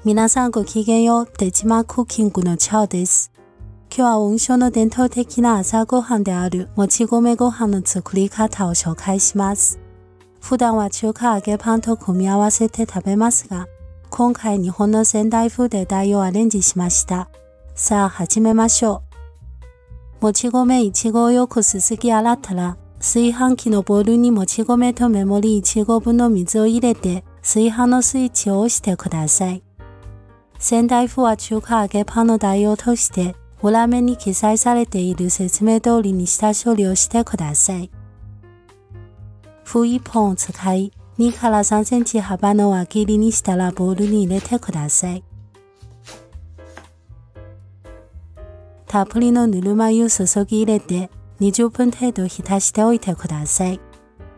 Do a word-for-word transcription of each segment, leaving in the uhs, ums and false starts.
皆さんごきげんよう、デジマクッキングのチャオです。今日は温州の伝統的な朝ごはんであるもち米ご飯の作り方を紹介します。普段は中華揚げパンと組み合わせて食べますが、今回日本の仙台風で代用アレンジしました。さあ始めましょう。もち米いちごをよくすすぎ洗ったら、炊飯器のボウルにもち米と目盛りいちごぶんの水を入れて、炊飯のスイッチを押してください。仙台風は中華揚げパンの代用として、裏面に記載されている説明通りに下処理をしてください。麩いっぽんを使い、にからさんセンチ幅の輪切りにしたらボウルに入れてください。たっぷりのぬるま湯を注ぎ入れて、にじゅっぷん程度浸しておいてください。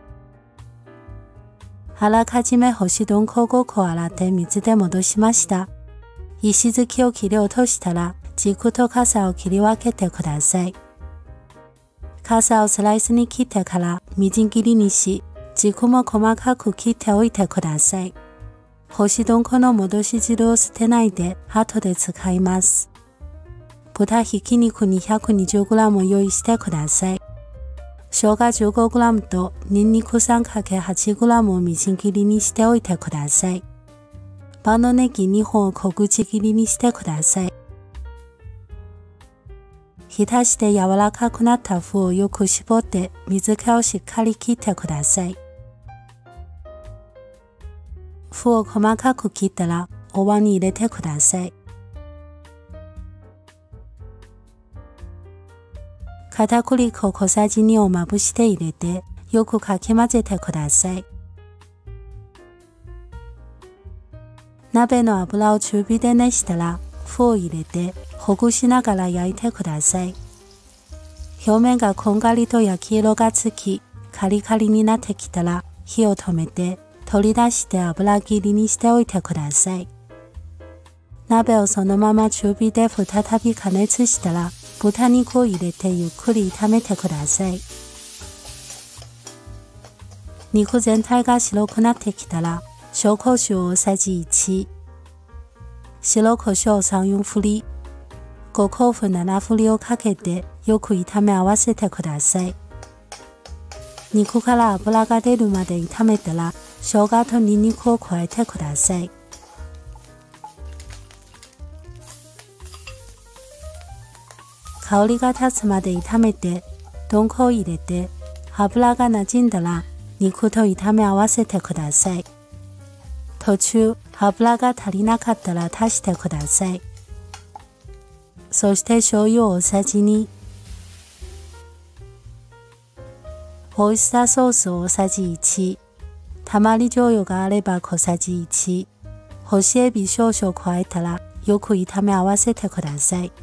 あらかじめ干し豚こごこを洗って水で戻しました。石突きを切り落としたら、軸と傘を切り分けてください。傘をスライスに切ってからみじん切りにし、軸も細かく切っておいてください。干し豚この戻し汁を捨てないで後で使います。豚ひき肉 にひゃくにじゅうグラム を用意してください。生姜 じゅうごグラム とニンニク さんかけるはちグラム をみじん切りにしておいてください。万能ネギにほんを小口切りにしてください。浸して柔らかくなった麩をよく絞って水気をしっかり切ってください。麩を細かく切ったらお椀に入れてください。片栗粉小さじにをまぶして入れてよくかき混ぜてください。鍋の油を中火で熱したら麩を入れてほぐしながら焼いてください。表面がこんがりと焼き色がつき、カリカリになってきたら火を止めて取り出して油切りにしておいてください。鍋をそのまま中火で再び加熱したら豚肉を入れてゆっくり炒めてください。肉全体が白くなってきたら紹興酒大さじいち、白胡椒さん、よんふり、五香粉ななふりをかけてよく炒め合わせてください。肉から油が出るまで炒めたら生姜とニンニクを加えてください。香りが立つまで炒めて豚粉を入れて油が馴染んだら肉と炒め合わせてください。途中油が足りなかったら足してください。そして醤油大さじに、オイスターソース大さじいち、たまり醤油があれば小さじいち、干しエビ少々加えたらよく炒め合わせてください。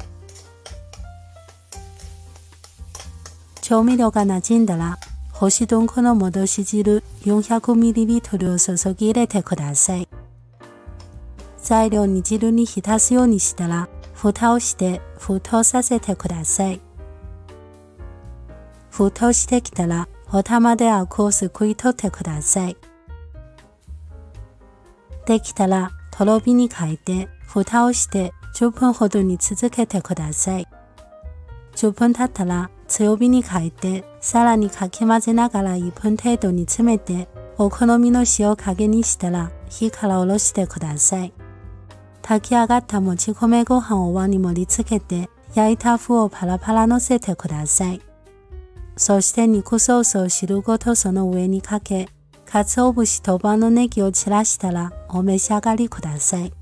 調味料が馴染んだら干し豚この戻し汁 よんひゃくミリリットル を注ぎ入れてください。材料煮汁に浸すようにしたら蓋をして沸騰させてください。沸騰してきたらお玉でアクをすくい取ってください。できたらとろ火に変えて蓋をしてじゅっぷんほどに続けてください。じゅっぷん経ったら強火に変えてさらにかき混ぜながらいっぷん程度に詰めてお好みの塩加減にしたら火から下ろしてください。炊き上がったもち米ご飯をお椀に盛り付けて焼いた麩をパラパラ乗せてください。そして肉ソースを汁ごとその上にかけ、鰹節と万能ネギを散らしたらお召し上がりください。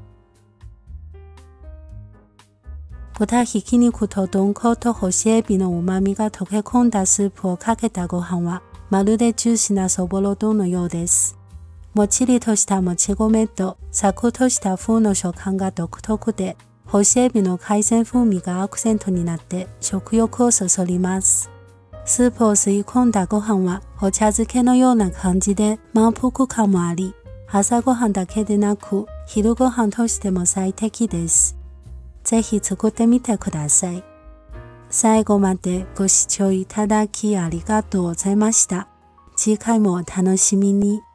豚ひき肉と豚粉と干しエビのうまみが溶け込んだスープをかけたご飯はまるでジューシーなそぼろ丼のようです。もっちりとしたもち米とサクッとした麩の食感が独特で、干しエビの海鮮風味がアクセントになって食欲をそそります。スープを吸い込んだご飯はお茶漬けのような感じで満腹感もあり、朝ごはんだけでなく昼ご飯としても最適です。ぜひ作ってみてください。最後までご視聴いただきありがとうございました。次回もお楽しみに。